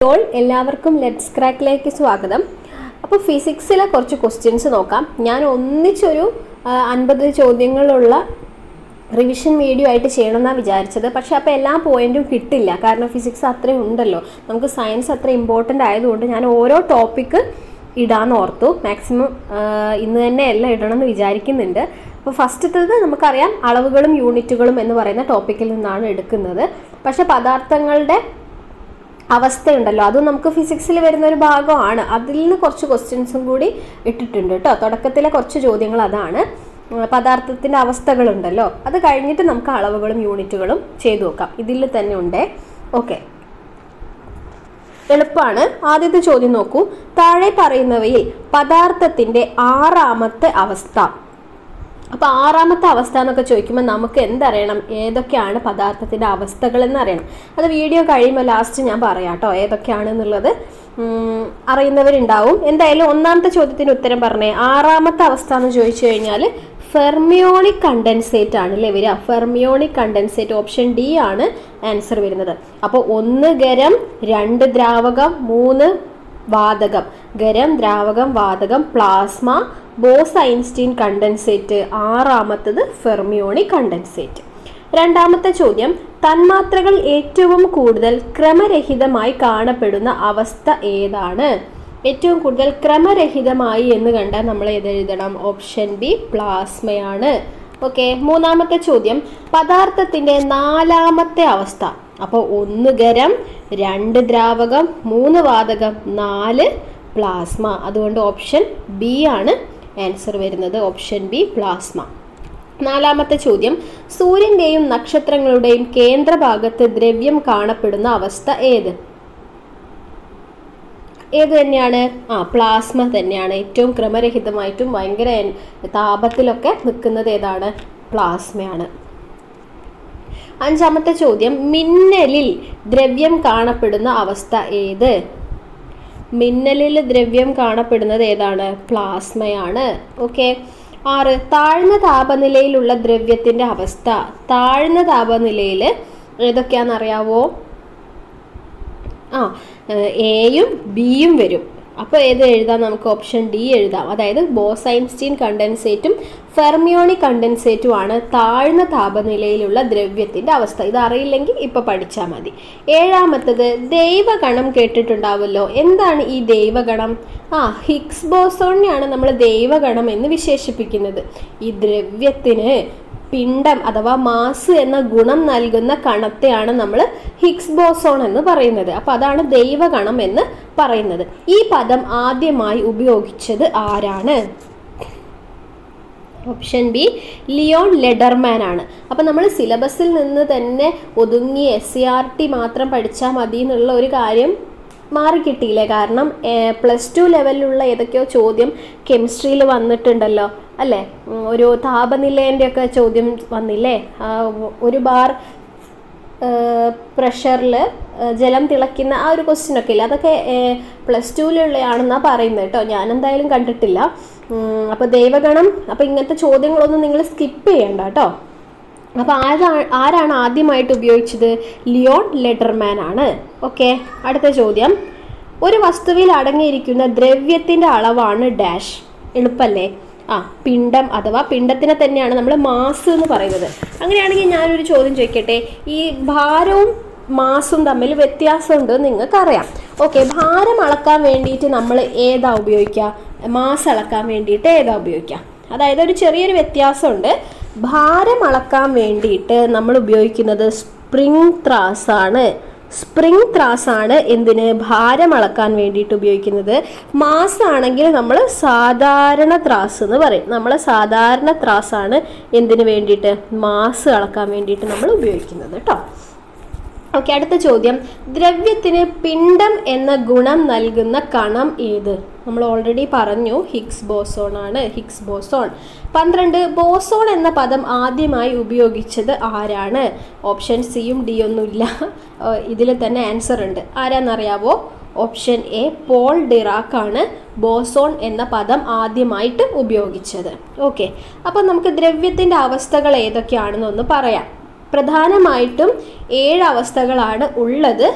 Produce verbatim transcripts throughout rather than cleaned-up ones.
All എല്ലാവർക്കും let's ക്രാക്കിലേക്ക് സ്വാഗതം. അപ്പോൾ ഫിസിക്സിലെ കുറച്ച് ക്വസ്റ്റ്യൻസ് നോക്കാം. ഞാൻ ഒന്നിച്ചൊരു അൻപത് ചോദ്യങ്ങളുള്ള റിവിഷൻ വീഡിയോ ആയിട്ട് ചെയ്യണമെന്നാണ് വിചാരിച്ചത്. പക്ഷേ അപ്പോൾ എല്ലാ പോയിന്റും കിട്ടില്ല, കാരണം ഫിസിക്സ് അത്രയും ഉണ്ടല്ലോ. നമുക്ക് സയൻസ് അത്ര ഇമ്പോർട്ടൻ്റ് ആയതുകൊണ്ട് ഞാൻ ഓരോ ടോപ്പിക്ക് ഇടാമെന്ന് ഓർത്തു. മാക്സിമം ഇന്ന് തന്നെ എല്ലാം ഇടണമെന്ന് വിചാരിക്കുന്നുണ്ട്. അപ്പോൾ ഫസ്റ്റത്തത് നമുക്കറിയാം, അളവുകളും യൂണിറ്റുകളും എന്ന് പറയുന്ന ടോപ്പിക്കിൽ നിന്നാണ് എടുക്കുന്നത്. പക്ഷേ പദാർത്ഥങ്ങളുടെ അവസ്ഥയുണ്ടല്ലോ, അതും നമുക്ക് ഫിസിക്സിൽ വരുന്ന ഒരു ഭാഗമാണ്. അതിൽ നിന്ന് കുറച്ച് ക്വസ്റ്റ്യൻസും കൂടി ഇട്ടിട്ടുണ്ട് കേട്ടോ. തുടക്കത്തിലെ കുറച്ച് ചോദ്യങ്ങൾ അതാണ്. പദാർത്ഥത്തിൻ്റെ അവസ്ഥകളുണ്ടല്ലോ, അത് കഴിഞ്ഞിട്ട് നമുക്ക് അളവുകളും യൂണിറ്റുകളും ചെയ്തു നോക്കാം. ഇതിൽ തന്നെ ഉണ്ട്. ഓക്കെ, എളുപ്പമാണ്. ആദ്യത്തെ ചോദ്യം നോക്കൂ. താഴെ പറയുന്നവയിൽ പദാർത്ഥത്തിൻ്റെ ആറാമത്തെ അവസ്ഥ. അപ്പോൾ ആറാമത്തെ അവസ്ഥ എന്നൊക്കെ ചോദിക്കുമ്പോൾ നമുക്ക് എന്തറിയണം? ഏതൊക്കെയാണ് പദാർത്ഥത്തിൻ്റെ അവസ്ഥകൾ എന്നറിയണം. അത് വീഡിയോ കഴിയുമ്പോൾ ലാസ്റ്റ് ഞാൻ പറയാം കേട്ടോ, ഏതൊക്കെയാണെന്നുള്ളത് അറിയുന്നവരുണ്ടാവും. എന്തായാലും ഒന്നാമത്തെ ചോദ്യത്തിന് ഉത്തരം പറഞ്ഞേ. ആറാമത്തെ അവസ്ഥ എന്ന് ചോദിച്ചു കഴിഞ്ഞാൽ ഫെർമിയോണിക് കണ്ടൻസേറ്റ് ആണ് അല്ലേ വരിക? ഫെർമിയോണിക് കണ്ടൻസേറ്റ്, ഓപ്ഷൻ ഡി ആണ് ആൻസർ വരുന്നത്. അപ്പോൾ ഒന്ന് ഖരം, രണ്ട് ദ്രാവകം, മൂന്ന് വാതകം. ഖരം, ദ്രാവകം, വാതകം, പ്ലാസ്മ, ബോസ് ഐൻസ്റ്റീൻ കണ്ടൻസേറ്റ്. ആറാമത്തത് ഫെർമിയോണിക് കണ്ടൻസേറ്റ്. രണ്ടാമത്തെ ചോദ്യം, തന്മാത്രകൾ ഏറ്റവും കൂടുതൽ ക്രമരഹിതമായി കാണപ്പെടുന്ന അവസ്ഥ ഏതാണ്? ഏറ്റവും കൂടുതൽ ക്രമരഹിതമായി എന്ന് കണ്ടാൽ നമ്മൾ ഏതെഴുതണം? ഓപ്ഷൻ ബി പ്ലാസ്മയാണ്. ഓക്കെ, മൂന്നാമത്തെ ചോദ്യം, പദാർത്ഥത്തിൻ്റെ നാലാമത്തെ അവസ്ഥ. അപ്പോൾ ഒന്ന് ഖരം, രണ്ട് ദ്രാവകം, മൂന്ന് വാതകം, നാല് പ്ലാസ്മ. അതുകൊണ്ട് ഓപ്ഷൻ ബി ആണ് ആൻസർ വരുന്നത്. Option B plasma. നാലാമത്തെ ചോദ്യം, സൂര്യൻ്റെയും നക്ഷത്രങ്ങളുടെയും കേന്ദ്രഭാഗത്ത് ദ്രവ്യം കാണപ്പെടുന്ന അവസ്ഥ ഏത്? ഏത് തന്നെയാണ്? ആ പ്ലാസ്മ തന്നെയാണ്. ഏറ്റവും ക്രമരഹിതമായിട്ടും ഭയങ്കര താപത്തിലൊക്കെ നിൽക്കുന്നത് ഏതാണ്? പ്ലാസ്മയാണ്. അഞ്ചാമത്തെ ചോദ്യം, മിന്നലിൽ ദ്രവ്യം കാണപ്പെടുന്ന അവസ്ഥ ഏത്? മിന്നലിൽ ദ്രവ്യം കാണപ്പെടുന്നത് ഏതാണ്? പ്ലാസ്മയാണ്. ഓക്കെ. ആറ്, താഴ്ന്ന താപനിലയിലുള്ള ദ്രവ്യത്തിൻ്റെ അവസ്ഥ. താഴ്ന്ന താപനിലയിൽ ഏതൊക്കെയാണെന്നറിയാവോ? ആ എയും ബിയും വരും. അപ്പോൾ ഏത് എഴുതാം നമുക്ക്? ഓപ്ഷൻ ഡി എഴുതാം. അതായത് ബോസ് ഐൻസ്റ്റീൻ കണ്ടൻസേറ്റും ഫെർമിയോണിക് കണ്ടൻസേറ്റും ആണ് താഴ്ന്ന താപനിലയിലുള്ള ദ്രവ്യത്തിൻ്റെ അവസ്ഥ. ഇത് അറിയില്ലെങ്കിൽ ഇപ്പോൾ പഠിച്ചാൽ മതി. ഏഴാമത്തത്, ദൈവഗണം കേട്ടിട്ടുണ്ടാവുമല്ലോ. എന്താണ് ഈ ദൈവഗണം? ആ ഹിഗ്സ് ബോസോണിനെയാണ് നമ്മൾ ദൈവഗണം എന്ന് വിശേഷിപ്പിക്കുന്നത്. ഈ ദ്രവ്യത്തിന് പിണ്ഡം അഥവാ മാസ് എന്ന ഗുണം നൽകുന്ന കണത്തെയാണ് നമ്മൾ ഹിഗ്സ് ബോസോൺ എന്ന് പറയുന്നത്. അപ്പോൾ അതാണ് ദൈവഗണം എന്ന് പറയുന്നത്. ഈ പദം ആദ്യമായി ഉപയോഗിച്ചത് ആരാണ്? ഓപ്ഷൻ ബി ലിയോൺ ലെഡർമാൻ ആണ്. അപ്പം നമ്മൾ സിലബസിൽ നിന്ന് തന്നെ ഒതുങ്ങി എസ് സി ആർ ടി മാത്രം പഠിച്ചാൽ മതി എന്നുള്ള ഒരു കാര്യം മാറിക്കിട്ടിയില്ലേ? കാരണം പ്ലസ് ടു ലെവലിലുള്ള ഏതൊക്കെയോ ചോദ്യം കെമിസ്ട്രിയിൽ വന്നിട്ടുണ്ടല്ലോ അല്ലേ? ഒരു താപനിലേൻ്റെ ഒക്കെ ചോദ്യം വന്നില്ലേ? ഒരു ബാർ പ്രഷറിൽ ജലം തിളയ്ക്കുന്ന ആ ഒരു ക്വസ്റ്റ്യൻ ഒക്കെ ഇല്ല, അതൊക്കെ പ്ലസ് ടുവിലുള്ളതാണെന്നാണ് പറയുന്നത് കേട്ടോ. ഞാനെന്തായാലും കണ്ടിട്ടില്ല. അപ്പോൾ ദൈവഗണം, അപ്പോൾ ഇങ്ങനത്തെ ചോദ്യങ്ങളൊന്നും നിങ്ങൾ സ്കിപ്പ് ചെയ്യണ്ട കേട്ടോ. അപ്പോൾ ആരാ ആരാണ് ആദ്യമായിട്ട് ഉപയോഗിച്ചത്? ലിയോൺ ലെഡർമാൻ ആണ്. ഓക്കെ, അടുത്ത ചോദ്യം, ഒരു വസ്തുവിൽ അടങ്ങിയിരിക്കുന്ന ദ്രവ്യത്തിൻ്റെ അളവാണ് ഡാഷ്. എളുപ്പല്ലേ? ആ പിണ്ഡം അഥവാ പിണ്ഡത്തിനെ തന്നെയാണ് നമ്മൾ മാസ് എന്ന് പറയുന്നത്. അങ്ങനെയാണെങ്കിൽ ഞാനൊരു ചോദ്യം ചോദിക്കട്ടെ. ഈ ഭാരവും മാസും തമ്മിൽ വ്യത്യാസമുണ്ട് നിങ്ങൾക്കറിയാം. ഓക്കെ, ഭാരം അളക്കാൻ വേണ്ടിയിട്ട് നമ്മൾ ഏതാ ഉപയോഗിക്കുക? മാസ് അളക്കാൻ വേണ്ടിയിട്ട് ഏതാ ഉപയോഗിക്കുക? അതായത് ഒരു ചെറിയൊരു വ്യത്യാസമുണ്ട്. ഭാരം അളക്കാൻ വേണ്ടിയിട്ട് നമ്മൾ ഉപയോഗിക്കുന്നത് സ്പ്രിംഗ് ത്രാസാണ്. സ്പ്രിംഗ് ത്രാസാണ് എന്തിന്? ഭാരം അളക്കാൻ വേണ്ടിയിട്ട് ഉപയോഗിക്കുന്നത്. മാസ് ആണെങ്കിൽ നമ്മൾ സാധാരണ ത്രാസ് എന്ന് പറയും. നമ്മൾ സാധാരണ ത്രാസാണ് എന്തിനു വേണ്ടിയിട്ട്? മാസ് അളക്കാൻ വേണ്ടിയിട്ട് നമ്മൾ ഉപയോഗിക്കുന്നത് കേട്ടോ. ഓക്കെ, അടുത്ത ചോദ്യം, ദ്രവ്യത്തിന് പിണ്ഡം എന്ന ഗുണം നൽകുന്ന കണം ഏത്? നമ്മൾ ഓൾറെഡി പറഞ്ഞു, ഹിഗ്സ് ബോസോൺ ആണ്. Higgs boson. പന്ത്രണ്ട്, ബോസോൺ എന്ന പദം ആദ്യമായി ഉപയോഗിച്ചത് ആരാണ്? ഓപ്ഷൻ സിയും ഡി ഒന്നുമില്ല, ഇതിൽ തന്നെ ആൻസർ ഉണ്ട്. ആരാന്നറിയാവോ? ഓപ്ഷൻ എ പോൾ ഡിറാക്ക് ആണ് ബോസോൺ എന്ന പദം ആദ്യമായിട്ട് ഉപയോഗിച്ചത്. ഓക്കെ, അപ്പം നമുക്ക് ദ്രവ്യത്തിൻ്റെ അവസ്ഥകൾ ഏതൊക്കെയാണെന്നൊന്ന് പറയാം. പ്രധാനമായിട്ടും ഏഴ് അവസ്ഥകളാണ് ഉള്ളത്.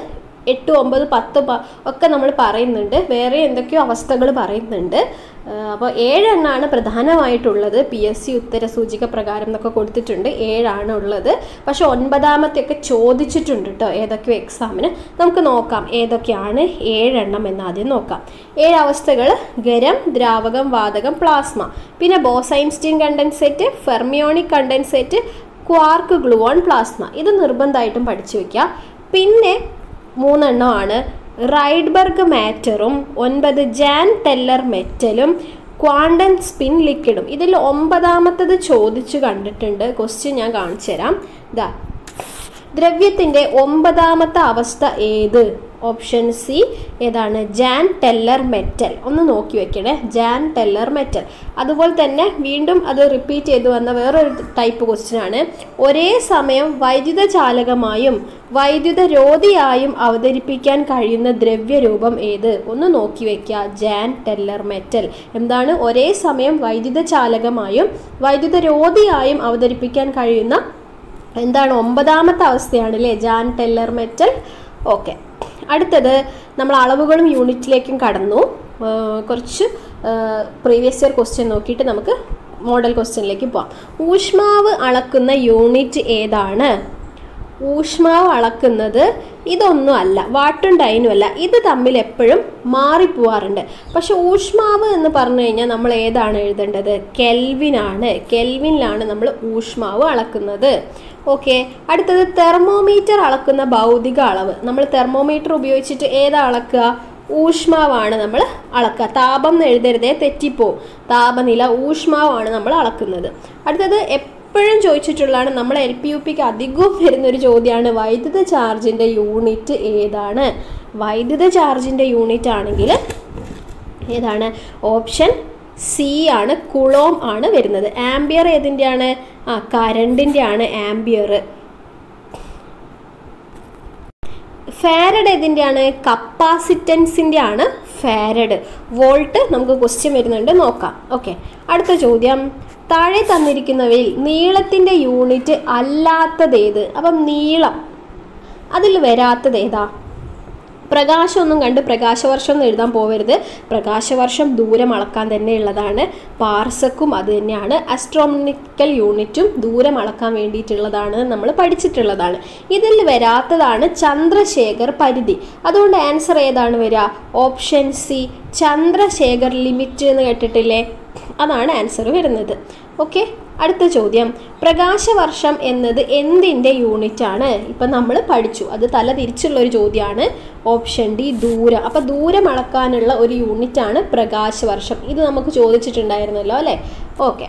എട്ട് ഒമ്പത് പത്ത് ഒക്കെ നമ്മൾ പറയുന്നുണ്ട്, വേറെ എന്തൊക്കെയോ അവസ്ഥകൾ പറയുന്നുണ്ട്. അപ്പോൾ ഏഴെണ്ണമാണ് പ്രധാനമായിട്ടുള്ളത്. പി എസ് സി ഉത്തര സൂചിക പ്രകാരം എന്നൊക്കെ കൊടുത്തിട്ടുണ്ട്, ഏഴാണ് ഉള്ളത്. പക്ഷെ ഒൻപതാമത്തെയൊക്കെ ചോദിച്ചിട്ടുണ്ട് കേട്ടോ ഏതൊക്കെയോ എക്സാമിന്. നമുക്ക് നോക്കാം ഏതൊക്കെയാണ് ഏഴെണ്ണം എന്നാദ്യം നോക്കാം. ഏഴ് അവസ്ഥകൾ: ഖരം, ദ്രാവകം, വാതകം, പ്ലാസ്മ, പിന്നെ Bose Einstein condensate, fermionic condensate, quark, gluon, plasma. ഇത് നിർബന്ധമായിട്ടും പഠിച്ചു വയ്ക്കുക. പിന്നെ മൂന്നെണ്ണമാണ് റൈഡ്ബർഗ് മാറ്ററും ഒൻപത് ജാൻ ടെല്ലർ മെറ്റലും ക്വാണ്ടം സ്പിൻ ലിക്വിഡും. ഇതിൽ ഒമ്പതാമത്തത് ചോദിച്ചു കണ്ടിട്ടുണ്ട്. ക്വസ്റ്റ്യൻ ഞാൻ കാണിച്ചു തരാം. ഇതാ, ദ്രവ്യത്തിൻ്റെ ഒമ്പതാമത്തെ അവസ്ഥ ഏത്? ഓപ്ഷൻ സി ഏതാണ്? Jahn Teller metal. ഒന്ന് നോക്കി വെക്കണേ, ജാൻ ടെല്ലർ മെറ്റൽ. അതുപോലെ തന്നെ വീണ്ടും അത് റിപ്പീറ്റ് ചെയ്തു വന്ന വേറൊരു ടൈപ്പ് ക്വസ്റ്റ്യൻ ആണ്. ഒരേ സമയം വൈദ്യുത ചാലകമായും വൈദ്യുത രോധിയായും അവതരിപ്പിക്കാൻ കഴിയുന്ന ദ്രവ്യരൂപം ഏത്? ഒന്ന് നോക്കി വെക്കുക, ജാൻ ടെല്ലർ മെറ്റൽ. എന്താണ്? ഒരേ സമയം വൈദ്യുത ചാലകമായും വൈദ്യുത രോധിയായും അവതരിപ്പിക്കാൻ കഴിയുന്ന എന്താണ്? ഒമ്പതാമത്തെ അവസ്ഥയാണ് അല്ലേ, ജാൻ ടെല്ലർ മെറ്റൽ. ഓക്കെ, അടുത്തത് നമ്മൾ അളവുകളും യൂണിറ്റിലേക്കും കടന്നു. കുറച്ച് പ്രീവിയസ് ഇയർ ക്വസ്റ്റ്യൻ നോക്കിയിട്ട് നമുക്ക് മോഡൽ ക്വസ്റ്റ്യനിലേക്ക് പോവാം. ഊഷ്മാവ് അളക്കുന്ന യൂണിറ്റ് ഏതാണ്? ഊഷ്മാവ് അളക്കുന്നത് ഇതൊന്നും അല്ല, വാട്ടും ഡൈനും അല്ല. ഇത് തമ്മിൽ എപ്പോഴും മാറിപ്പോവാറുണ്ട്. പക്ഷെ ഊഷ്മാവ് എന്ന് പറഞ്ഞു കഴിഞ്ഞാൽ നമ്മൾ ഏതാണ് എഴുതേണ്ടത്? കെൽവിനാണ്. കെൽവിനിലാണ് നമ്മൾ ഊഷ്മാവ് അളക്കുന്നത്. ഓക്കെ, അടുത്തത് തെർമോമീറ്റർ അളക്കുന്ന ഭൗതിക അളവ്. നമ്മൾ തെർമോമീറ്റർ ഉപയോഗിച്ചിട്ട് ഏതാ അളക്കുക? ഊഷ്മാവാണ് നമ്മൾ അളക്കുക. താപം എന്ന് എഴുതരുതേ, തെറ്റിപ്പോവും. താപനില, ഊഷ്മാവാണ് നമ്മൾ അളക്കുന്നത്. അടുത്തത് എപ്പോഴും ചോദിച്ചിട്ടുള്ളതാണ്, നമ്മൾ എൽ പി യു പിക്ക് അധികവും വരുന്നൊരു ചോദ്യമാണ്, വൈദ്യുത ചാർജിൻ്റെ യൂണിറ്റ് ഏതാണ്? വൈദ്യുത ചാർജിൻ്റെ യൂണിറ്റ് ആണെങ്കിൽ ഏതാണ്? ഓപ്ഷൻ സി ആണ്, കുളോം ആണ് വരുന്നത്. ആംബിയർ ഏതിൻ്റെയാണ്? ആ കറണ്ടിൻ്റെ ആണ് ആംബിയർ. ഫാരഡ് ഏതിൻ്റെയാണ്? കപ്പാസിറ്റൻസിൻ്റെ ആണ് ഫാരഡ്. വോൾട്ട് നമുക്ക് ക്വസ്റ്റ്യൻ വരുന്നുണ്ട്, നോക്കാം. ഓക്കെ, അടുത്ത ചോദ്യം, താഴെ തന്നിരിക്കുന്നവയിൽ നീളത്തിൻ്റെ യൂണിറ്റ് അല്ലാത്തതേത്? അപ്പം നീളം അതിൽ വരാത്തത് ഏതാ? പ്രകാശമൊന്നും കണ്ട് പ്രകാശവർഷം എന്ന് എഴുതാൻ പോവരുത്. പ്രകാശവർഷം ദൂരം അളക്കാൻ തന്നെ ഉള്ളതാണ്. പാർസക്കും അത് തന്നെയാണ്. ആസ്ട്രോണമിക്കൽ യൂണിറ്റും ദൂരം അളക്കാൻ വേണ്ടിയിട്ടുള്ളതാണ്, നമ്മൾ പഠിച്ചിട്ടുള്ളതാണ്. ഇതിൽ വരാത്തതാണ് ചന്ദ്രശേഖർ പരിധി. അതുകൊണ്ട് ആൻസർ ഏതാണ് വരിക? ഓപ്ഷൻ സി, ചന്ദ്രശേഖർ ലിമിറ്റ് എന്ന് കേട്ടിട്ടില്ലേ? അതാണ് ആൻസർ വരുന്നത്. ഓക്കെ, അടുത്ത ചോദ്യം, പ്രകാശവർഷം എന്നത് എന്തിൻ്റെ യൂണിറ്റാണ്? ഇപ്പം നമ്മൾ പഠിച്ചു, അത് തല തിരിച്ചുള്ളൊരു ചോദ്യമാണ്. ഓപ്ഷൻ ഡി, ദൂരം. അപ്പം ദൂരം അളക്കാനുള്ള ഒരു യൂണിറ്റാണ് പ്രകാശവർഷം. ഇത് നമുക്ക് ചോദിച്ചിട്ടുണ്ടായിരുന്നല്ലോ അല്ലേ? ഓക്കെ,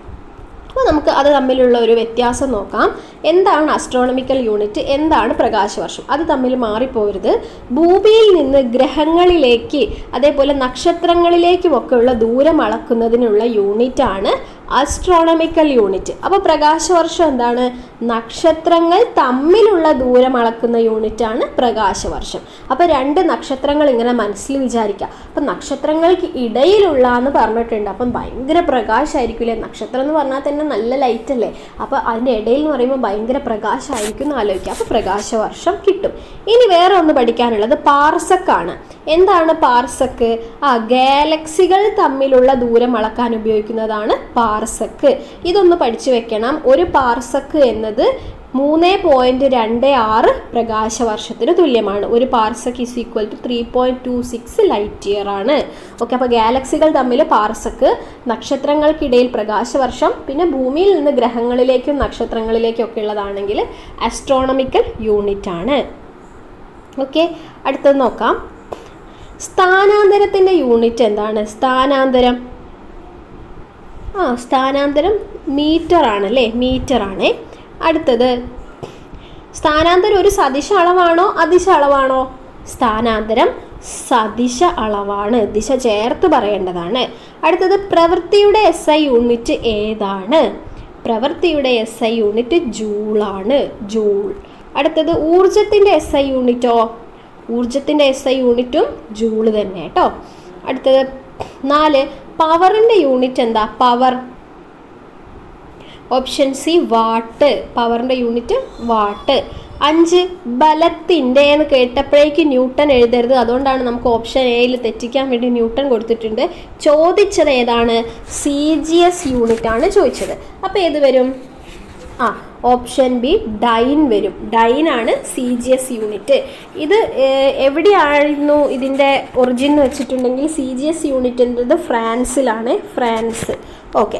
അപ്പോൾ നമുക്ക് അത് തമ്മിലുള്ള ഒരു വ്യത്യാസം നോക്കാം. എന്താണ് ആസ്ട്രോണമിക്കൽ യൂണിറ്റ്, എന്താണ് പ്രകാശവർഷം? അത് തമ്മിൽ മാറിപ്പോരുത്. ഭൂമിയിൽ നിന്ന് ഗ്രഹങ്ങളിലേക്ക് അതേപോലെ നക്ഷത്രങ്ങളിലേക്കുമൊക്കെ ഉള്ള ദൂരം അളക്കുന്നതിനുള്ള യൂണിറ്റാണ് ആസ്ട്രോണമിക്കൽ യൂണിറ്റ്. അപ്പോൾ പ്രകാശവർഷം എന്താണ്? നക്ഷത്രങ്ങൾ തമ്മിലുള്ള ദൂരം അളക്കുന്ന യൂണിറ്റാണ് പ്രകാശവർഷം. അപ്പോൾ രണ്ട് നക്ഷത്രങ്ങൾ ഇങ്ങനെ മനസ്സിൽ വിചാരിക്കുക. അപ്പം നക്ഷത്രങ്ങൾക്ക് ഇടയിലുള്ള എന്ന് പറഞ്ഞിട്ടുണ്ട്. അപ്പം ഭയങ്കര പ്രകാശമായിരിക്കില്ലേ? നക്ഷത്രം എന്ന് പറഞ്ഞാൽ തന്നെ നല്ല ലൈറ്റ് അല്ലേ? അപ്പോൾ അതിൻ്റെ ഇടയിൽ എന്ന് പറയുമ്പോൾ ഭയങ്കര പ്രകാശമായിരിക്കും എന്ന് ആലോചിക്കുക. അപ്പോൾ പ്രകാശവർഷം കിട്ടും. ഇനി വേറെ ഒന്ന് പഠിക്കാനുള്ളത് പാർസക്കാണ്. എന്താണ് പാർസക്ക്? ആ ഗാലക്സികൾ തമ്മിലുള്ള ദൂരം അളക്കാൻ ഉപയോഗിക്കുന്നതാണ് പാർസക്ക്. ഇതൊന്ന് പഠിച്ചു വെക്കണം. ഒരു പാർസക്ക് എന്നത് മൂന്ന് പോയിന്റ് രണ്ട് ആറ് പ്രകാശവർഷത്തിന് തുല്യമാണ്. ഒരു പാർസക്ക് is equal to three point two six light year ആണ്. ഓക്കെ, അപ്പോൾ ഗാലക്സികൾ തമ്മിൽ പാർസക്ക്, നക്ഷത്രങ്ങൾക്കിടയിൽ പ്രകാശവർഷം, പിന്നെ ഭൂമിയിൽ നിന്ന് ഗ്രഹങ്ങളിലേക്കും നക്ഷത്രങ്ങളിലേക്കും ഒക്കെ ഉള്ളതാണെങ്കിൽ ആസ്ട്രോണമിക്കൽ യൂണിറ്റ് ആണ്. ഓക്കെ, അടുത്തത് നോക്കാം. സ്ഥാനാന്തരത്തിൻ്റെ യൂണിറ്റ് എന്താണ്? സ്ഥാനാന്തരം ആ സ്ഥാനാന്തരം മീറ്റർ ആണല്ലേ, മീറ്റർ ആണേ. അടുത്തത്, സ്ഥാനാന്തരം ഒരു സദിശ അളവാണോ അദിശ അളവാണോ? സ്ഥാനാന്തരം സദിശ അളവാണ്, ദിശ ചേർത്ത് പറയേണ്ടതാണ്. അടുത്തത്, പ്രവൃത്തിയുടെ എസ് ഐ യൂണിറ്റ് ഏതാണ്? പ്രവൃത്തിയുടെ എസ് ഐ യൂണിറ്റ് ജൂളാണ്, ജൂൾ. അടുത്തത്, ഊർജത്തിൻ്റെ എസ് ഐ യൂണിറ്റോ? ഊർജത്തിൻ്റെ എസ് ഐ യൂണിറ്റും ജൂള് തന്നെ കേട്ടോ. അടുത്തത് നാല്, പവറിൻ്റെ യൂണിറ്റ് എന്താ? പവർ. Option C watt. പവറിൻ്റെ യൂണിറ്റ് വാട്ട്. അഞ്ച് ബലത്തിൻ്റെ എന്ന് കേട്ടപ്പോഴേക്ക് ന്യൂട്ടൺ എഴുതരുത്, അതുകൊണ്ടാണ് നമുക്ക് ഓപ്ഷൻ എയിൽ തെറ്റിക്കാൻ വേണ്ടി ന്യൂട്ടൺ കൊടുത്തിട്ടുണ്ട്. ചോദിച്ചത് ഏതാണ്? സി ജി എസ് യൂണിറ്റ് ആണ് ചോദിച്ചത്. അപ്പോൾ ഏത് വരും? ആ ഓപ്ഷൻ ബി ഡൈൻ വരും. ഡൈൻ ആണ് സി ജി എസ് യൂണിറ്റ്. ഇത് എവിടെയായിരുന്നു ഇതിൻ്റെ ഒറിജിൻ എന്ന് വെച്ചിട്ടുണ്ടെങ്കിൽ സി ജി എസ് യൂണിറ്റിൻ്റെത് ഫ്രാൻസിലാണ്. France. Okay,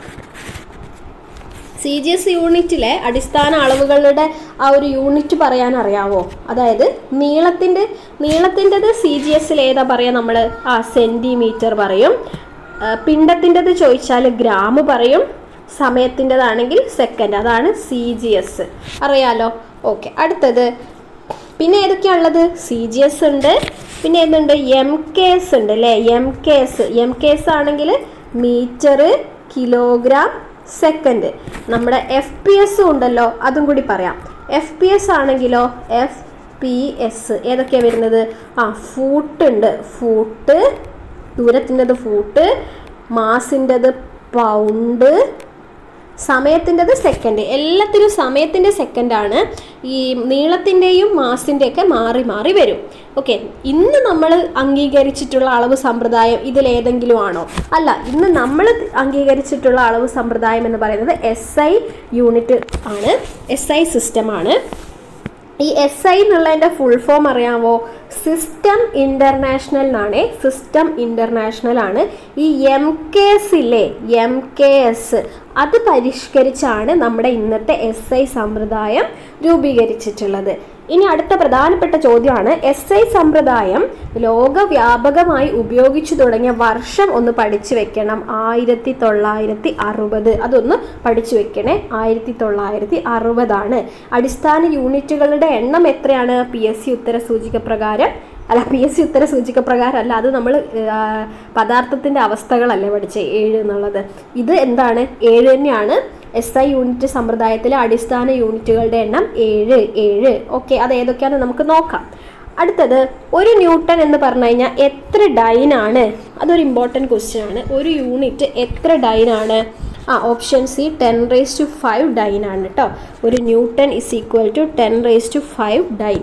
C G S യൂണിറ്റിലെ അടിസ്ഥാന അളവുകളുടെ ആ ഒരു യൂണിറ്റ് പറയാൻ അറിയാവോ? അതായത് നീളത്തിൻ്റെ നീളത്തിൻ്റെത് സി ജി എസിൽ ഏതാ പറയുക നമ്മൾ? ആ സെൻറ്റിമീറ്റർ പറയും. പിണ്ടത്തിൻ്റെത് ചോദിച്ചാൽ ഗ്രാം പറയും. സമയത്തിൻ്റെതാണെങ്കിൽ സെക്കൻഡ്. അതാണ് സി ജി എസ്. അറിയാലോ? ഓക്കെ, അടുത്തത് പിന്നെ ഏതൊക്കെയാണുള്ളത്? സി ജി എസ് ഉണ്ട്, പിന്നെ ഏതുണ്ട്? എം കെ എസ് ഉണ്ട് അല്ലേ? M K S M K S ആണെങ്കിൽ മീറ്റർ, കിലോഗ്രാം, സെക്കൻഡ്. നമ്മുടെ എഫ് പി എസ് ഉണ്ടല്ലോ, അതും കൂടി പറയാം. എഫ് പി എസ് ആണെങ്കിലോ എഫ് പി എസ് ഏതൊക്കെയാണ് വരുന്നത്? ആ ഫൂട്ട് ഉണ്ട്. ഫൂട്ട്, ദൂരത്തിൻ്റെത് ഫൂട്ട്, മാസിൻ്റെത് പൗണ്ട്, സമയത്തിൻ്റെത് സെക്കൻഡ്. എല്ലാത്തിനും സമയത്തിൻ്റെ സെക്കൻഡാണ്. ഈ നീളത്തിൻ്റെയും മാസിൻ്റെയൊക്കെ മാറി മാറി വരും. ഓക്കെ, ഇന്ന് നമ്മൾ അംഗീകരിച്ചിട്ടുള്ള അളവ് സമ്പ്രദായം ഇതിലേതെങ്കിലും ആണോ? അല്ല, ഇന്ന് നമ്മൾ അംഗീകരിച്ചിട്ടുള്ള അളവ് സമ്പ്രദായം എന്ന് പറയുന്നത് എസ് ഐ യൂണിറ്റ് ആണ്. എസ് ഐ സിസ്റ്റമാണ്. ഈ എസ് ഐ എന്നുള്ളതിൻ്റെ ഫുൾ ഫോം അറിയാമോ? സിസ്റ്റം ഇൻ്റർനാഷണൽ എന്നാണ്. സിസ്റ്റം ഇൻ്റർനാഷണൽ ആണ്. ഈ എം കെ എസ് ഇല്ലേ, എം കെ എസ് അത് പരിഷ്കരിച്ചാണ് നമ്മുടെ ഇന്നത്തെ എസ് ഐ സമ്പ്രദായം രൂപീകരിച്ചിട്ടുള്ളത്. ഇനി അടുത്ത പ്രധാനപ്പെട്ട ചോദ്യമാണ്, എസ് ഐ സമ്പ്രദായം ലോകവ്യാപകമായി ഉപയോഗിച്ചു തുടങ്ങിയ വർഷം ഒന്ന് പഠിച്ചു വെക്കണം. ആയിരത്തി തൊള്ളായിരത്തി അറുപത് അതൊന്ന് പഠിച്ചു വെക്കണേ. ആയിരത്തി തൊള്ളായിരത്തി അറുപതാണ്. അടിസ്ഥാന യൂണിറ്റുകളുടെ എണ്ണം എത്രയാണ്? പി എസ് സി ഉത്തര സൂചിക പ്രകാരം അല്ല, പി എസ് സി ഉത്തര സൂചിക പ്രകാരം അല്ല, അത് നമ്മൾ പദാർത്ഥത്തിൻ്റെ അവസ്ഥകളല്ലേ പഠിച്ചേ, ഏഴ് എന്നുള്ളത്. ഇത് എന്താണ്? ഏഴ് തന്നെയാണ്. എസ് ഐ യൂണിറ്റ് സമ്പ്രദായത്തിലെ അടിസ്ഥാന യൂണിറ്റുകളുടെ എണ്ണം ഏഴ് ഏഴ്. ഓക്കെ, അത് ഏതൊക്കെയാണെന്ന് നമുക്ക് നോക്കാം. അടുത്തത്, ഒരു ന്യൂട്ടൺ എന്ന് പറഞ്ഞു കഴിഞ്ഞാൽ എത്ര ഡൈനാണ്? അതൊരു ഇമ്പോർട്ടൻറ്റ് ക്വസ്റ്റ്യൻ ആണ്. ഒരു യൂണിറ്റ് എത്ര ഡൈനാണ്? ആ option C ten raise to five dyne ആണ് കേട്ടോ. ഒരു newton is equal to ten raise to five dyne.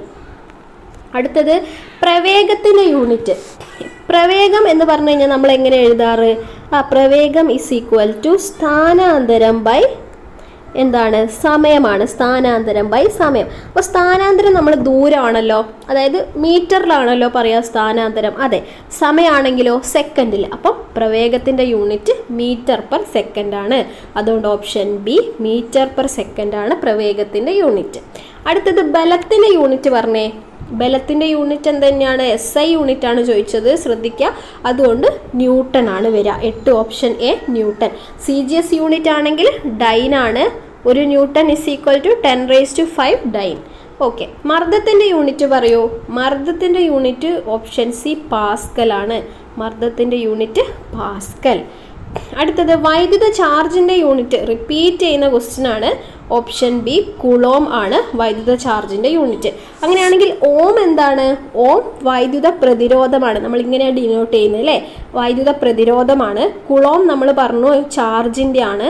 അടുത്തത് പ്രവേഗത്തിൻ്റെ യൂണിറ്റ്. പ്രവേഗം എന്ന് പറഞ്ഞു കഴിഞ്ഞാൽ നമ്മൾ എങ്ങനെ എഴുതാറ്? ആ പ്രവേഗം ഇസ് ഈക്വൽ ടു സ്ഥാനാന്തരം ബൈ എന്താണ്? സമയമാണ്. സ്ഥാനാന്തരം ബൈ സമയം. അപ്പോൾ സ്ഥാനാന്തരം നമ്മൾ ദൂരമാണല്ലോ, അതായത് മീറ്ററിലാണല്ലോ പറയുക സ്ഥാനാന്തരം. അതെ, സമയമാണെങ്കിലോ സെക്കൻഡിൽ. അപ്പം പ്രവേഗത്തിൻ്റെ യൂണിറ്റ് മീറ്റർ പെർ സെക്കൻഡാണ്. അതുകൊണ്ട് ഓപ്ഷൻ ബി മീറ്റർ പെർ സെക്കൻഡാണ് പ്രവേഗത്തിൻ്റെ യൂണിറ്റ്. അടുത്തത് ബലത്തിൻ്റെ യൂണിറ്റ് പറഞ്ഞേ. ബലത്തിൻ്റെ യൂണിറ്റ് എന്ത് തന്നെയാണ്? എസ് ഐ യൂണിറ്റ് ആണ് ചോദിച്ചത്, ശ്രദ്ധിക്കുക. അതുകൊണ്ട് ന്യൂട്ടൺ ആണ് വരിക. എട്ട് option A newton. C G S unit ആണെങ്കിൽ ഡൈൻ ആണ്. ഒരു newton is equal to ten raise to five dyne. Okay, മർദ്ദത്തിൻ്റെ യൂണിറ്റ് പറയൂ. മർദ്ദത്തിൻ്റെ യൂണിറ്റ് ഓപ്ഷൻ സി പാസ്കൽ ആണ്. മർദ്ദത്തിൻ്റെ യൂണിറ്റ് പാസ്കൽ. അടുത്തത് വൈദ്യുത ചാർജിൻ്റെ യൂണിറ്റ്. റിപ്പീറ്റ് ചെയ്യുന്ന ക്വസ്റ്റ്യൻ ആണ്. ഓപ്ഷൻ ബി കുളോം ആണ് വൈദ്യുത ചാർജിൻ്റെ യൂണിറ്റ്. അങ്ങനെയാണെങ്കിൽ ഓം എന്താണ്? ഓം വൈദ്യുത പ്രതിരോധമാണ്. നമ്മൾ ഇങ്ങനെയാണ് ഡിനോട്ട് ചെയ്യുന്നത് അല്ലേ? വൈദ്യുത പ്രതിരോധമാണ്. കുളോം നമ്മൾ പറഞ്ഞു ചാർജിൻ്റെ ആണ്.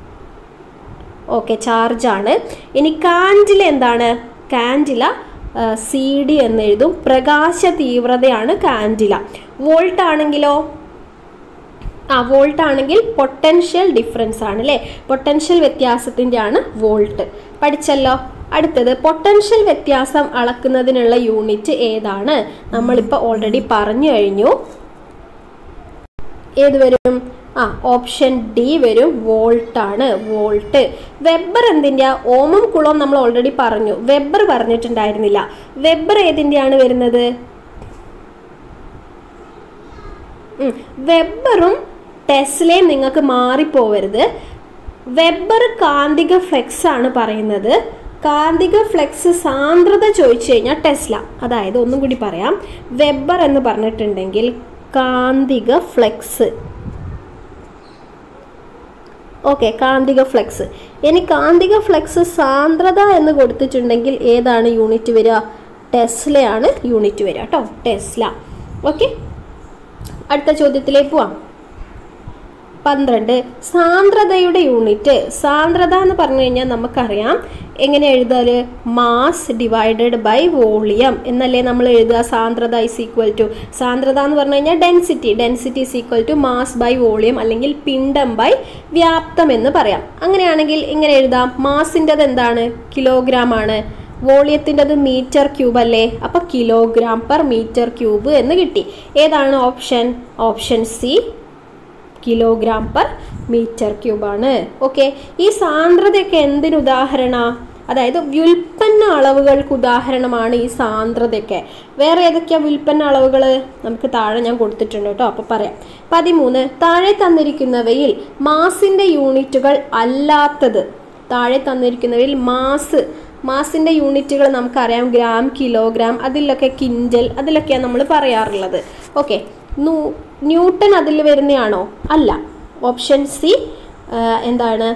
ഓക്കെ, ചാർജാണ്. ഇനി കാൻഡില എന്താണ്? കാൻഡില സി ഡി എന്ന് എഴുതും. പ്രകാശ തീവ്രതയാണ് കാൻഡില. വോൾട്ട് ആണെങ്കിലോ? ആ വോൾട്ട് ആണെങ്കിൽ പൊട്ടൻഷ്യൽ ഡിഫറൻസ് ആണ് അല്ലേ? പൊട്ടൻഷ്യൽ വ്യത്യാസത്തിൻ്റെ ആണ് വോൾട്ട്. പഠിച്ചല്ലോ. അടുത്തത് പൊട്ടൻഷ്യൽ വ്യത്യാസം അളക്കുന്നതിനുള്ള യൂണിറ്റ് ഏതാണ്? നമ്മളിപ്പോൾ ഓൾറെഡി പറഞ്ഞു കഴിഞ്ഞു. ഏത് വരും? ആ ഓപ്ഷൻ ഡി വരും. വോൾട്ട് ആണ്. വോൾട്ട്. വെബർ എന്തിൻ്റെയാ? ഓമും കുളവും നമ്മൾ ഓൾറെഡി പറഞ്ഞു. വെബർ പറഞ്ഞിട്ടുണ്ടായിരുന്നില്ല. വെബർ ഏതിൻ്റെയാണ് വരുന്നത്? വെബറും ടെസ്ലയും നിങ്ങൾക്ക് മാറിപ്പോവരുത്. വെബർ കാന്തിക ഫ്ലെക്സ് ആണ് പറയുന്നത്. കാന്തിക ഫ്ലെക്സ് സാന്ദ്രത ചോദിച്ചു കഴിഞ്ഞാൽ ടെസ്ല. അതായത് ഒന്നും കൂടി പറയാം, വെബർ എന്ന് പറഞ്ഞിട്ടുണ്ടെങ്കിൽ കാന്തിക ഫ്ലെക്സ്. ഓക്കെ, കാന്തിക ഫ്ലെക്സ്. ഇനി കാന്തിക ഫ്ലെക്സ് സാന്ദ്രത എന്ന് കൊടുത്തിട്ടുണ്ടെങ്കിൽ ഏതാണ് യൂണിറ്റ് വരിക? ടെസ്ലയാണ് യൂണിറ്റ് വരിക കേട്ടോ. ടെസ്ല. ഓക്കെ, അടുത്ത ചോദ്യത്തിലേക്ക് പോവാം. പന്ത്രണ്ട് സാന്ദ്രതയുടെ യൂണിറ്റ്. സാന്ദ്രത എന്ന് പറഞ്ഞു കഴിഞ്ഞാൽ നമുക്കറിയാം എങ്ങനെ എഴുതാല്, മാസ് ഡിവൈഡഡ് ബൈ വോളിയം എന്നല്ലേ നമ്മൾ എഴുതുക. സാന്ദ്രത ഈസ് ഈക്വൽ ടു, സാന്ദ്രത എന്ന് പറഞ്ഞു കഴിഞ്ഞാൽ density, density is equal to mass by volume അല്ലെങ്കിൽ പിണ്ഡം ബൈ വ്യാപ്തം എന്ന് പറയാം. അങ്ങനെയാണെങ്കിൽ ഇങ്ങനെ എഴുതാം, മാസിൻ്റെത് എന്താണ്, കിലോഗ്രാം ആണ്, വോളിയത്തിൻ്റെത് മീറ്റർ ക്യൂബ് അല്ലേ, അപ്പോൾ കിലോഗ്രാം പെർ മീറ്റർ ക്യൂബ് എന്ന് കിട്ടി. ഏതാണ് option? Option C, kilogram per metre ക്യൂബാണ്. ഓക്കെ, ഈ സാന്ദ്രതയൊക്കെ എന്തിന് ഉദാഹരണ? അതായത് വ്യുൽപ്പന്ന അളവുകൾക്ക് ഉദാഹരണമാണ് ഈ സാന്ദ്രതയൊക്കെ. വേറെ ഏതൊക്കെയാ വ്യുൽപ്പന്ന അളവുകൾ? നമുക്ക് താഴെ ഞാൻ കൊടുത്തിട്ടുണ്ട് കേട്ടോ, അപ്പോൾ പറയാം. പതിമൂന്ന് താഴെ തന്നിരിക്കുന്നവയിൽ മാസിൻ്റെ യൂണിറ്റുകൾ അല്ലാത്തത്. താഴെ തന്നിരിക്കുന്നവയിൽ മാസ്, മാസിൻ്റെ യൂണിറ്റുകൾ നമുക്കറിയാം, ഗ്രാം, കിലോഗ്രാം, അതിലൊക്കെ കിൻഡൽ, അതിലൊക്കെയാണ് നമ്മൾ പറയാറുള്ളത്. ഓക്കെ, ന്യൂട്ടൺ അതിൽ വരുന്നതാണോ? അല്ല. ഓപ്ഷൻ സി എന്താണ്?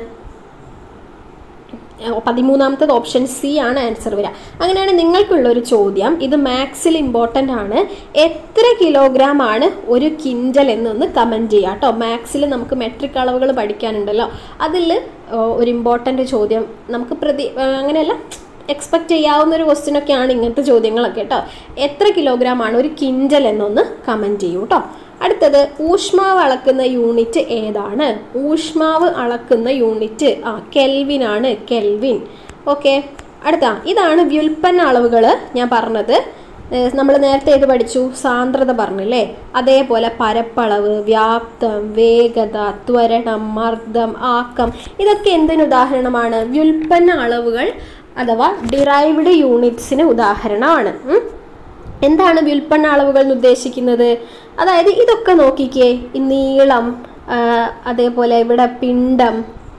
പതിമൂന്നാമത്തത് ഓപ്ഷൻ സി ആണ് ആൻസർ വരിക. അങ്ങനെയാണ് നിങ്ങൾക്കുള്ളൊരു ചോദ്യം, ഇത് മാത്സിൽ ഇമ്പോർട്ടൻ്റ് ആണ്. എത്ര കിലോഗ്രാം ആണ് ഒരു കിൻഡൽ എന്നൊന്ന് കമൻറ്റ് ചെയ്യുക കേട്ടോ. മാത്സിൽ നമുക്ക് മെട്രിക് അളവുകൾ പഠിക്കാനുണ്ടല്ലോ, അതിൽ ഒരു ഇമ്പോർട്ടൻ്റ് ചോദ്യം നമുക്ക് പ്രതി അങ്ങനെയല്ല എക്സ്പെക്റ്റ് ചെയ്യാവുന്ന ഒരു ക്വസ്റ്റ്യൻ ഒക്കെയാണ് ഇങ്ങനത്തെ ചോദ്യങ്ങളൊക്കെ കേട്ടോ. എത്ര കിലോഗ്രാം ആണ് ഒരു കിൻഡൽ എന്നൊന്ന് കമൻറ്റ് ചെയ്യൂ കേട്ടോ. അടുത്തത് ഊഷ്മാവ് അളക്കുന്ന യൂണിറ്റ് ഏതാണ്? ഊഷ്മാവ് അളക്കുന്ന യൂണിറ്റ് ആ കെൽവിൻ ആണ്, കെൽവിൻ. ഓക്കെ, അടുത്ത ഇതാണ് വ്യുൽപ്പന്ന അളവുകൾ ഞാൻ പറഞ്ഞത്. നമ്മൾ നേരത്തെ ഏത് പഠിച്ചു? സാന്ദ്രത പറഞ്ഞില്ലേ. അതേപോലെ പരപ്പളവ്, വ്യാപ്തം, വേഗത, ത്വരണം, മർദ്ദം, ആക്കം, ഇതൊക്കെ എന്തിന് ഉദാഹരണമാണ്? വ്യുൽപ്പന്ന അളവുകൾ അഥവാ ഡിറൈവ്ഡ് യൂണിറ്റ്സിന് ഉദാഹരണമാണ്. എന്താണ് വ്യുൽപ്പന്ന അളവുകൾ എന്ന് ഉദ്ദേശിക്കുന്നത്? അതായത് ഇതൊക്കെ നോക്കിക്കേ, ഈ നീളം, അതേപോലെ ഇവിടെ പിണ്ഡം,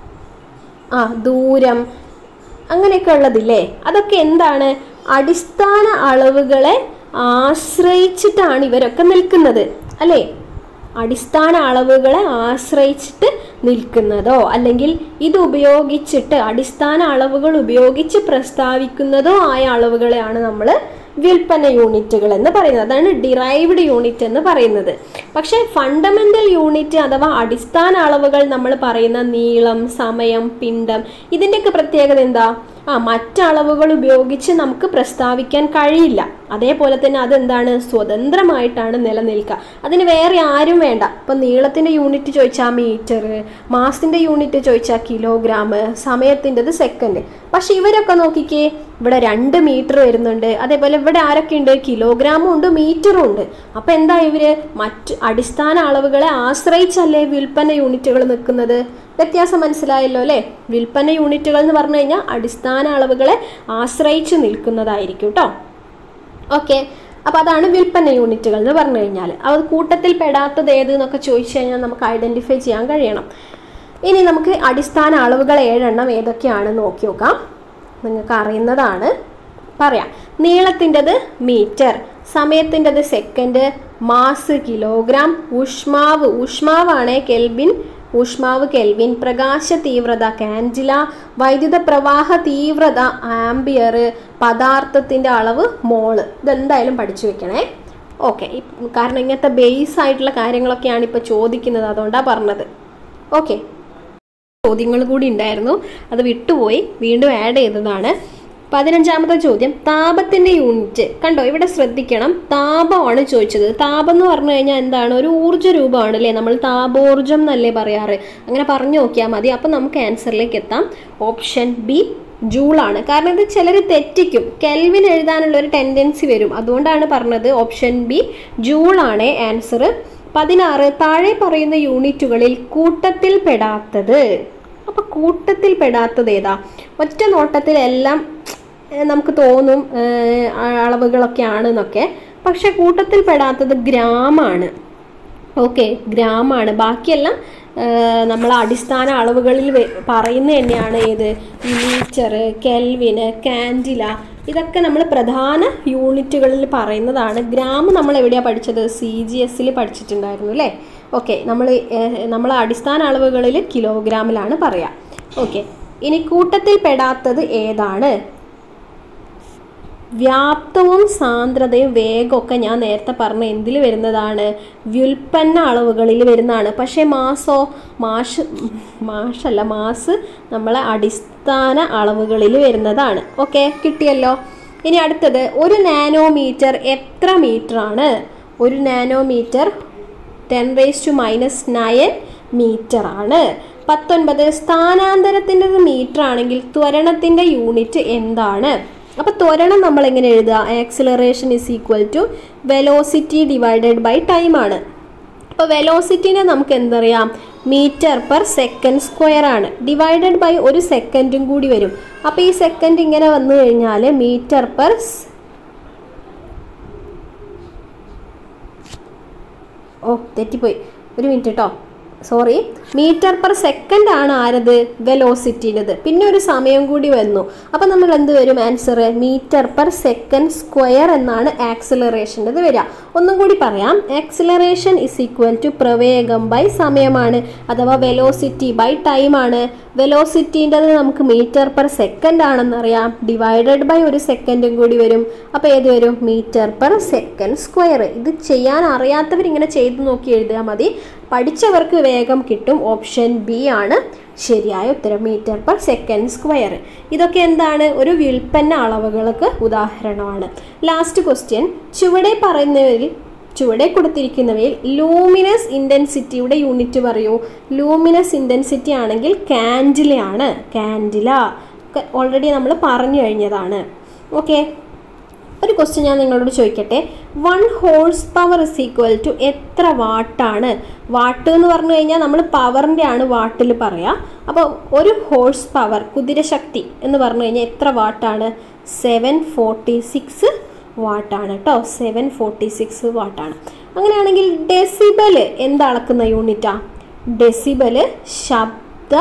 ആ ദൂരം, അങ്ങനെയൊക്കെ ഉള്ളതില്ലേ, അതൊക്കെ എന്താണ്? അടിസ്ഥാന അളവുകളെ ആശ്രയിച്ചിട്ടാണ് ഇവരൊക്കെ നിൽക്കുന്നത് അല്ലേ? അടിസ്ഥാന അളവുകളെ ആശ്രയിച്ചിട്ട് നിൽക്കുന്നതോ അല്ലെങ്കിൽ ഇത് ഉപയോഗിച്ചിട്ട് അടിസ്ഥാന അളവുകൾ ഉപയോഗിച്ച് പ്രസ്താവിക്കുന്നതോ ആയ അളവുകളെയാണ് നമ്മൾ വ്യുൽപ്പന്ന യൂണിറ്റുകൾ എന്ന് പറയുന്നത്. അതാണ് ഡിറൈവ്ഡ് യൂണിറ്റ് എന്ന് പറയുന്നത്. പക്ഷേ ഫണ്ടമെന്റൽ യൂണിറ്റ് അഥവാ അടിസ്ഥാന അളവുകൾ നമ്മൾ പറയുന്ന നീളം, സമയം, പിണ്ഡം, ഇതിൻ്റെയൊക്കെ പ്രത്യേകത എന്താ? ആ മറ്റളവുകൾ ഉപയോഗിച്ച് നമുക്ക് പ്രസ്താവിക്കാൻ കഴിയില്ല. അതേപോലെ തന്നെ അതെന്താണ്? സ്വതന്ത്രമായിട്ടാണ് നിലനിൽക്കുക. അതിന് വേറെ ആരും വേണ്ട. ഇപ്പം നീളത്തിൻ്റെ യൂണിറ്റ് ചോദിച്ചാൽ മീറ്റർ, മാസിൻ്റെ യൂണിറ്റ് ചോദിച്ചാൽ കിലോഗ്രാം, സമയത്തിൻ്റെത് സെക്കൻഡ്. പക്ഷെ ഇവരൊക്കെ നോക്കിക്കേ, ഇവിടെ രണ്ട് മീറ്റർ വരുന്നുണ്ട്, അതേപോലെ ഇവിടെ ആരൊക്കെ ഉണ്ട്? കിലോഗ്രാമും ഉണ്ട്, മീറ്ററും ഉണ്ട്. അപ്പം എന്താ ഇവർ മറ്റ് അടിസ്ഥാന അളവുകളെ ആശ്രയിച്ചല്ലേ വ്യുൽപ്പന്ന യൂണിറ്റുകൾ നിൽക്കുന്നത്? വ്യത്യാസം മനസ്സിലായല്ലോ അല്ലേ? വ്യുൽപ്പന്ന യൂണിറ്റുകൾ എന്ന് പറഞ്ഞു കഴിഞ്ഞാൽ അടിസ്ഥാന അളവുകളെ ആശ്രയിച്ച് നിൽക്കുന്നതായിരിക്കും കേട്ടോ. ഓക്കെ, അപ്പോൾ അതാണ് വ്യുൽപ്പന്ന യൂണിറ്റുകൾ എന്ന് പറഞ്ഞു കഴിഞ്ഞാൽ. അത് കൂട്ടത്തിൽ പെടാത്തത് ഏത് എന്നൊക്കെ ചോദിച്ചു കഴിഞ്ഞാൽ നമുക്ക് ഐഡൻറ്റിഫൈ ചെയ്യാൻ കഴിയണം. ഇനി നമുക്ക് അടിസ്ഥാന അളവുകൾ ഏഴെണ്ണം ഏതൊക്കെയാണെന്ന് നോക്കി നോക്കാം. നിങ്ങൾക്ക് അറിയുന്നതാണ് പറയാം. നീളത്തിൻ്റെത് മീറ്റർ, സമയത്തിൻ്റെത് സെക്കൻഡ്, മാസ് കിലോഗ്രാം, ഊഷ്മാവ് ഊഷ്മാവാണ് കെൽവിൻ, ഊഷ്മാവ് കെൽവിൻ, പ്രകാശ തീവ്രത കാൻഡില, വൈദ്യുത പ്രവാഹ തീവ്രത ആംബിയർ, പദാർത്ഥത്തിൻ്റെ അളവ് മോള്. ഇതെന്തായാലും പഠിച്ചു വെക്കണേ. ഓക്കെ, കാരണം ഇങ്ങനത്തെ ബേസ് ആയിട്ടുള്ള കാര്യങ്ങളൊക്കെയാണ് ഇപ്പോൾ ചോദിക്കുന്നത്, അതുകൊണ്ടാണ് പറഞ്ഞത്. ഓക്കെ, ചോദ്യങ്ങൾ കൂടി ഉണ്ടായിരുന്നു, അത് വിട്ടുപോയി, വീണ്ടും ആഡ് ചെയ്തതാണ്. പതിനഞ്ചാമത്തെ ചോദ്യം, താപത്തിൻ്റെ യൂണിറ്റ്. കണ്ടോ, ഇവിടെ ശ്രദ്ധിക്കണം, താപമാണ് ചോദിച്ചത്. താപം എന്ന് പറഞ്ഞു കഴിഞ്ഞാൽ എന്താണ്? ഒരു ഊർജ്ജ രൂപമാണ് അല്ലേ? നമ്മൾ താപോർജ്ജം എന്നല്ലേ പറയാറ്. അങ്ങനെ പറഞ്ഞു നോക്കിയാൽ മതി. അപ്പം നമുക്ക് ആൻസറിലേക്ക് എത്താം. ഓപ്ഷൻ ബി ജൂളാണ്. കാരണം ഇത് ചിലർ തെറ്റിക്കും, കെൽവിൻ എഴുതാനുള്ള ഒരു ടെൻഡൻസി വരും, അതുകൊണ്ടാണ് പറഞ്ഞത്. ഓപ്ഷൻ ബി ജൂളാണ് ആൻസർ. പതിനാറ്, താഴെ പറയുന്ന യൂണിറ്റുകളിൽ കൂട്ടത്തിൽ പെടാത്തത്. അപ്പം കൂട്ടത്തിൽ പെടാത്തത് ഏതാ? ഒറ്റ നോട്ടത്തിൽ എല്ലാം നമുക്ക് തോന്നും അളവുകളൊക്കെ ആണെന്നൊക്കെ, പക്ഷെ കൂട്ടത്തിൽ പെടാത്തത് ഗ്രാമാണ്. ഓക്കെ, ഗ്രാമാണ്. ബാക്കിയെല്ലാം നമ്മൾ അടിസ്ഥാന അളവുകളിൽ പറയുന്ന തന്നെയാണ്. ഏത്? മീറ്റർ, കെൽവിന്, കാൻഡില, ഇതൊക്കെ നമ്മൾ പ്രധാന യൂണിറ്റുകളിൽ പറയുന്നതാണ്. ഗ്രാം നമ്മൾ എവിടെയാണ് പഠിച്ചത്? സി ജി എസിൽ പഠിച്ചിട്ടുണ്ടായിരുന്നു അല്ലേ? ഓക്കെ, നമ്മൾ നമ്മൾ അടിസ്ഥാന അളവുകളിൽ കിലോഗ്രാമിലാണ് പറയുക. ഓക്കെ, ഇനി കൂട്ടത്തിൽ പെടാത്തത് ഏതാണ്? വ്യാപ്തവും സാന്ദ്രതയും വേഗമൊക്കെ ഞാൻ നേരത്തെ പറഞ്ഞ എന്തിൽ വരുന്നതാണ്? വ്യുൽപ്പന്ന അളവുകളിൽ വരുന്നതാണ്. പക്ഷേ മാസോ മാഷ് മാഷല്ല മാസ് നമ്മളെ അടിസ്ഥാന അളവുകളിൽ വരുന്നതാണ്. ഓക്കെ, കിട്ടിയല്ലോ. ഇനി അടുത്തത്, ഒരു നാനോമീറ്റർ എത്ര മീറ്റർ ആണ്? ഒരു nanometre ten raise to minus nine metre ആണ്. പത്തൊൻപത്, സ്ഥാനാന്തരത്തിൻ്റെ മീറ്റർ ആണെങ്കിൽ ത്വരണത്തിൻ്റെ യൂണിറ്റ് എന്താണ്? അപ്പോൾ ത്വരണം നമ്മൾ എങ്ങനെ എഴുതുക? Acceleration is equal to velocity divided by time ആണ്. അപ്പോൾ വെലോസിറ്റിനെ നമുക്ക് എന്തറിയാം? മീറ്റർ പെർ സെക്കൻഡ് സ്ക്വയർ ആണ്. ഡിവൈഡഡ് ബൈ ഒരു സെക്കൻഡും കൂടി വരും. അപ്പോൾ ഈ സെക്കൻഡ് ഇങ്ങനെ വന്നു കഴിഞ്ഞാൽ മീറ്റർ പെർ ഓ തെറ്റിപ്പോയി, ഒരു മിനിറ്റ് കേട്ടോ, സോറി. മീറ്റർ പെർ സെക്കൻഡ് ആണ് ആരത്? വെലോസിറ്റിൻ്റെത്. പിന്നെ ഒരു സമയം കൂടി വന്നു. അപ്പം നമ്മൾ എന്ത് വരും answer? Metre per second square എന്നാണ് ആക്സിലറേഷൻ്റെത് വരിക. ഒന്നും കൂടി പറയാം, ആക്സിലറേഷൻ ഇസ് ഈക്വൽ ടു പ്രവേഗം ബൈ സമയമാണ്, അഥവാ വെലോസിറ്റി ബൈ ടൈം ആണ്. വെലോസിറ്റീൻ്റെത് നമുക്ക് മീറ്റർ പെർ സെക്കൻഡ് ആണെന്നറിയാം, ഡിവൈഡഡ് ബൈ ഒരു സെക്കൻഡും കൂടി വരും. അപ്പോൾ ഏത് വരും? Metre per second square. ഇത് ചെയ്യാൻ അറിയാത്തവരിങ്ങനെ ചെയ്ത് നോക്കി എഴുതിയാൽ മതി, പഠിച്ചവർക്ക് വേഗം കിട്ടും. ഓപ്ഷൻ ബി ആണ് ശരിയായ ഉത്തരം, മീറ്റർ പെർ സെക്കൻഡ് സ്ക്വയർ. ഇതൊക്കെ എന്താണ്? ഒരു വ്യുൽപ്പന്ന അളവുകൾക്ക് ഉദാഹരണമാണ്. ലാസ്റ്റ് ക്വസ്റ്റ്യൻ, ചുവടെ പറയുന്നവരിൽ ചുവടെ കൊടുത്തിരിക്കുന്നവയിൽ ലൂമിനസ് ഇൻറ്റൻസിറ്റിയുടെ യൂണിറ്റ് പറയൂ. ലൂമിനസ് ഇൻറ്റൻസിറ്റി ആണെങ്കിൽ കാൻഡിലയാണ്. കാൻഡില ഓൾറെഡി നമ്മൾ പറഞ്ഞു കഴിഞ്ഞതാണ്. ഓക്കെ, ഒരു ക്വസ്റ്റ്യൻ ഞാൻ നിങ്ങളോട് ചോദിക്കട്ടെ. One horse power is equal to എത്ര വാട്ടാണ്? വാട്ട് എന്ന് പറഞ്ഞു കഴിഞ്ഞാൽ നമ്മൾ പവറിൻ്റെ ആണ് വാട്ടിൽ പറയുക. അപ്പോൾ ഒരു ഹോഴ്സ് പവർ, കുതിരശക്തി എന്ന് പറഞ്ഞു കഴിഞ്ഞാൽ എത്ര വാട്ടാണ്? സെവൻ ഫോർട്ടി സിക്സ് വാട്ടാണ് കേട്ടോ. സെവൻ ഫോർട്ടി സിക്സ് വാട്ടാണ്. അങ്ങനെയാണെങ്കിൽ ഡെസിബൽ എന്തളക്കുന്ന യൂണിറ്റാ? ഡെസിബൽ ശബ്ദ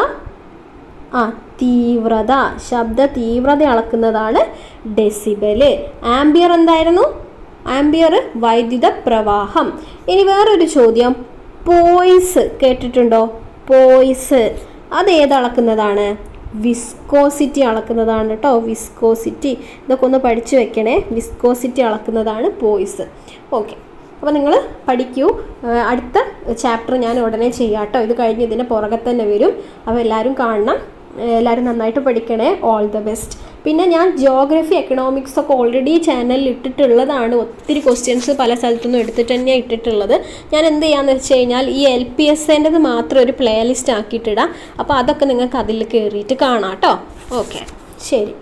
ആ തീവ്രത, ശബ്ദ തീവ്രത അളക്കുന്നതാണ് ഡെസിബൽ. ആംബിയർ എന്തായിരുന്നു? ആംബിയർ വൈദ്യുത പ്രവാഹം. ഇനി വേറൊരു ചോദ്യം, പോയിസ് കേട്ടിട്ടുണ്ടോ? പോയിസ് അത് ഏതളക്കുന്നതാണ്? വിസ്കോസിറ്റി അളക്കുന്നതാണ് കേട്ടോ. വിസ്കോസിറ്റി ഇതൊക്കെ ഒന്ന് പഠിച്ചു വെക്കണേ. Viscosity അളക്കുന്നതാണ് Poisson. ഓക്കെ, അപ്പോൾ നിങ്ങൾ പഠിക്കൂ. അടുത്ത ചാപ്റ്റർ ഞാൻ ഉടനെ ചെയ്യാം കേട്ടോ. ഇത് കഴിഞ്ഞ് ഇതിൻ്റെ പുറകെ തന്നെ വരും. അപ്പോൾ എല്ലാവരും കാണണം, എല്ലാവരും നന്നായിട്ട് പഠിക്കണേ. All the best. പിന്നെ ഞാൻ ജിയോഗ്രഫി, എക്കണോമിക്സ് ഒക്കെ ഓൾറെഡി ചാനലിൽ ഇട്ടിട്ടുള്ളതാണ്. ഒത്തിരി ക്വസ്റ്റ്യൻസ് പല സ്ഥലത്തുനിന്നും എടുത്തിട്ട് തന്നെയാണ് ഇട്ടിട്ടുള്ളത്. ഞാൻ എന്ത് ചെയ്യാമെന്ന് വെച്ച് കഴിഞ്ഞാൽ ഈ എൽ പി എസ് എൻ്റെത് മാത്രം ഒരു പ്ലേ ലിസ്റ്റ് ആക്കിയിട്ടിടാം. അപ്പോൾ അതൊക്കെ നിങ്ങൾക്ക് അതിൽ കയറിയിട്ട് കാണാം കേട്ടോ. ഓക്കെ, ശരി.